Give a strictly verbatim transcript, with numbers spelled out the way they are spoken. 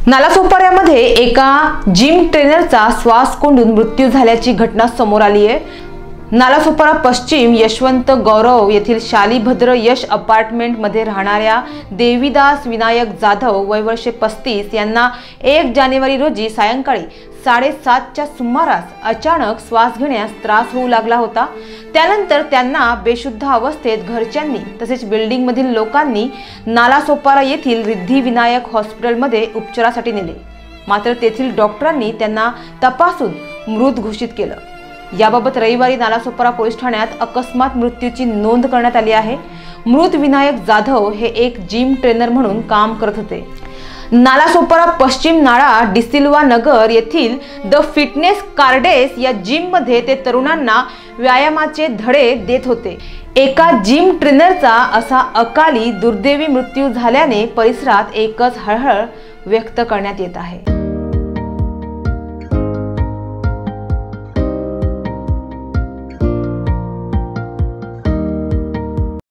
नालासोपाऱ्यामध्ये एका जिम ट्रेनरचा श्वास कोंडून मृत्यू झाल्याची घटना समोर आली आहे। नालासोपारा पश्चिम यशवंत गौरव येथील शालीभद्र यश अपार्टमेंट मध्ये राहणाऱ्या देवीदास विनायक जाधव वय वर्षे पस्तीस यांना एक जानेवारी रोजी सायंकाळी साडेसातच्या सुमारास अचानक श्वास घेण्यास त्रास होऊ लागला होता। त्यानंतर त्यांना बेशुद्ध अवस्थेत घरच्यांनी तसेच बिल्डिंग मधील लोकांनी नालासोपारा येथील रिद्धी विनायक हॉस्पिटलमध्ये उपचारासाठी नेले, मात्र तेथील डॉक्टरांनी त्यांना तपासून मृत घोषित केलं। याबाबत रविवारी नालासोपारा पोलीस ठाण्यात अकस्मात मृत्यूची नोंद करण्यात आली आहे। मृत विनायक जाधव हे एक जिम ट्रेनर म्हणून काम करत होते। नालासोपारा पश्चिम नाळा डिसिल्वा नगर येथील द फिटनेस कार्डेस या जिम मध्ये ते तरुणांना व्यायामाचे धडे देत होते। एका जिम ट्रेनरचा असा अकाली दुर्दैवी मृत्यू झाल्याने परिसरात एकच हळहळ व्यक्त करण्यात येत आहे।